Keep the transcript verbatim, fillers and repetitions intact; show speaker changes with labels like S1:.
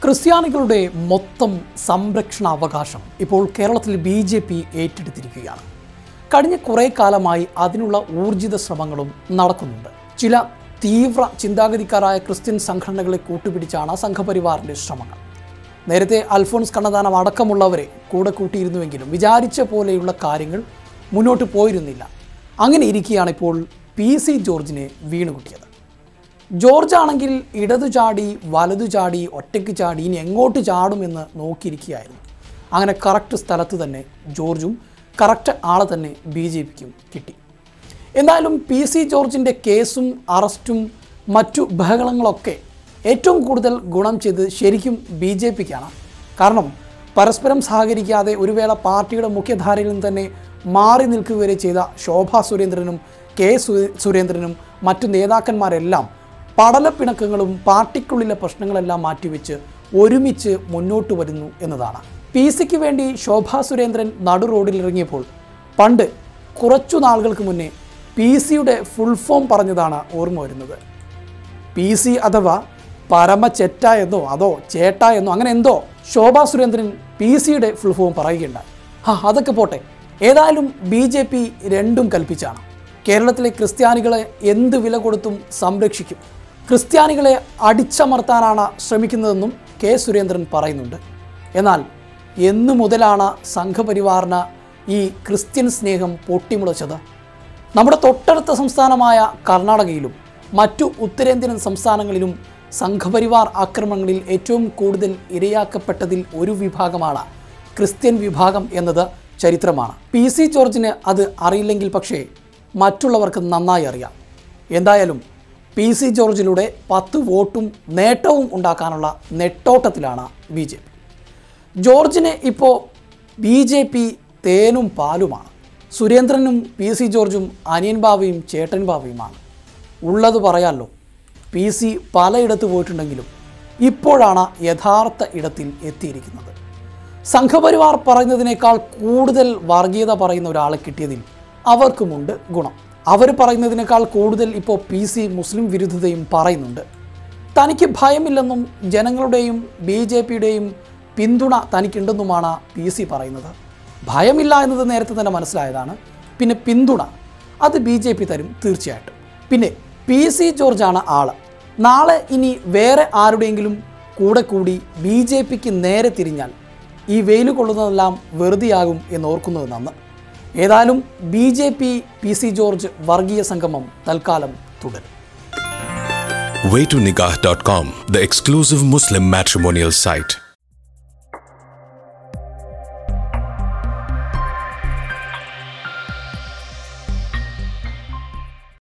S1: ക്രിസ്ത്യാനികളുടെ മൊത്തം സംരക്ഷണ അവകാശം ഇപ്പോൾ കേരളത്തിൽ ബി ജെ പി ഏറ്റെടുത്തിരിക്കുകയാണ്. കഴിഞ്ഞ കുറേ കാലമായി അതിനുള്ള ഊർജിത ശ്രമങ്ങളും നടക്കുന്നുണ്ട്. ചില തീവ്ര ചിന്താഗതിക്കാരായ ക്രിസ്ത്യൻ സംഘടനകളെ കൂട്ടുപിടിച്ചാണ് സംഘപരിവാറിൻ്റെ ശ്രമങ്ങൾ. നേരത്തെ അൽഫോൺസ് കണ്ണന്താനം അടക്കമുള്ളവരെ കൂടെ കൂട്ടിയിരുന്നുവെങ്കിലും വിചാരിച്ച പോലെയുള്ള കാര്യങ്ങൾ മുന്നോട്ട് പോയിരുന്നില്ല. അങ്ങനെ ഇരിക്കുകയാണ് ഇപ്പോൾ പി സി ജോർജിനെ വീണുകുട്ടിയത്. ജോർജ് ആണെങ്കിൽ ഇടതു ചാടി വലതു ചാടി ഒറ്റയ്ക്ക് ചാടി ഇനി എങ്ങോട്ട് ചാടുമെന്ന് നോക്കിയിരിക്കുകയായിരുന്നു. അങ്ങനെ കറക്റ്റ് സ്ഥലത്ത് തന്നെ ജോർജും കറക്റ്റ് ആളെ തന്നെ ബി ജെ പിക്കും കിട്ടി. എന്തായാലും പി സി ജോർജിൻ്റെ കേസും അറസ്റ്റും മറ്റു ബഹളങ്ങളൊക്കെ ഏറ്റവും കൂടുതൽ ഗുണം ചെയ്ത് ശരിക്കും ബി ജെ പിക്കാണ്. കാരണം പരസ്പരം സഹകരിക്കാതെ ഒരു വേള പാർട്ടിയുടെ മുഖ്യധാരയിൽ നിന്ന് തന്നെ മാറി നിൽക്കുക വരെ ചെയ്ത ശോഭാ സുരേന്ദ്രനും കെ സുരേന്ദ്രനും മറ്റു നേതാക്കന്മാരെല്ലാം പടലപ്പിണക്കങ്ങളും പാർട്ടിക്കുള്ളിലെ പ്രശ്നങ്ങളെല്ലാം മാറ്റിവെച്ച് ഒരുമിച്ച് മുന്നോട്ട് വരുന്നു എന്നതാണ്. പി സിക്ക് വേണ്ടി ശോഭാ സുരേന്ദ്രൻ നടു റോഡിലിറങ്ങിയപ്പോൾ പണ്ട് കുറച്ചു നാളുകൾക്ക് മുന്നേ പി സിയുടെ ഫുൾ ഫോം പറഞ്ഞതാണ് ഓർമ്മ വരുന്നത്. പി സി അഥവാ പരമ ചെറ്റ എന്നോ അതോ ചേട്ട എന്നോ അങ്ങനെ എന്തോ ശോഭാ സുരേന്ദ്രൻ പി സിയുടെ ഫുൾ ഫോം പറയുകയുണ്ടായി. ആ അതൊക്കെ പോട്ടെ, ഏതായാലും ബി ജെ പി രണ്ടും കൽപ്പിച്ചാണ്. കേരളത്തിലെ ക്രിസ്ത്യാനികളെ എന്ത് വില കൊടുത്തും സംരക്ഷിക്കും, ക്രിസ്ത്യാനികളെ അടിച്ചമർത്താനാണ് ശ്രമിക്കുന്നതെന്നും കെ സുരേന്ദ്രൻ പറയുന്നുണ്ട്. എന്നാൽ എന്നു മുതലാണ് സംഘപരിവാറിന് ഈ ക്രിസ്ത്യൻ സ്നേഹം പൊട്ടിമുളച്ചത്? നമ്മുടെ തൊട്ടടുത്ത സംസ്ഥാനമായ കർണാടകയിലും മറ്റു ഉത്തരേന്ത്യൻ സംസ്ഥാനങ്ങളിലും സംഘപരിവാർ ആക്രമണങ്ങളിൽ ഏറ്റവും കൂടുതൽ ഇരയാക്കപ്പെട്ടതിൽ ഒരു വിഭാഗമാണ് ക്രിസ്ത്യൻ വിഭാഗം എന്നത് ചരിത്രമാണ്. പി സി ജോർജിന് അത് അറിയില്ലെങ്കിൽ പക്ഷേ മറ്റുള്ളവർക്ക് നന്നായി അറിയാം. എന്തായാലും പി സി ജോർജിലൂടെ പത്ത് വോട്ടും നേട്ടവും ഉണ്ടാക്കാനുള്ള നെട്ടോട്ടത്തിലാണ് ബി ജെ പി. ജോർജിന് ഇപ്പോൾ ബി ജെ പി തേനും പാലുമാണ്. സുരേന്ദ്രനും പി സി ജോർജും അനിയൻ ബാവയും ചേട്ടൻ ബാവയുമാണ്. ഉള്ളത് പറയാമല്ലോ, പി സി പലയിടത്ത് പോയിട്ടുണ്ടെങ്കിലും ഇപ്പോഴാണ് യഥാർത്ഥ ഇടത്തിൽ എത്തിയിരിക്കുന്നത്. സംഘപരിവാർ പറയുന്നതിനേക്കാൾ കൂടുതൽ വർഗീയത പറയുന്ന ഒരാളെ കിട്ടിയതിൽ അവർക്കുമുണ്ട് ഗുണം. അവർ പറയുന്നതിനേക്കാൾ കൂടുതൽ ഇപ്പോൾ പി സി മുസ്ലിം വിരുദ്ധതയും പറയുന്നുണ്ട്. തനിക്ക് ഭയമില്ലെന്നും ജനങ്ങളുടെയും ബി ജെ പിയുടെയും പിന്തുണ തനിക്കുണ്ടെന്നുമാണ് പി സി പറയുന്നത്. ഭയമില്ല എന്നത് നേരത്തെ തന്നെ മനസ്സിലായതാണ്. പിന്നെ പിന്തുണ അത് ബി ജെ പി തരും തീർച്ചയായിട്ടും. പിന്നെ പി സി ജോർജാണ് ആള്. നാളെ ഇനി വേറെ ആരുടെയെങ്കിലും കൂടെ കൂടി ബി ജെ പിക്ക് നേരെ തിരിഞ്ഞാൽ ഈ വെയിൽ കൊള്ളുന്നതെല്ലാം വെറുതെയാകും എന്നോർക്കുന്നത് നന്ന്. ഏതായാലും B J P P C George വർഗീയ സംഗമം തൽക്കാലം തുടരും.
S2: way to nikah dot com, the exclusive Muslim matrimonial site.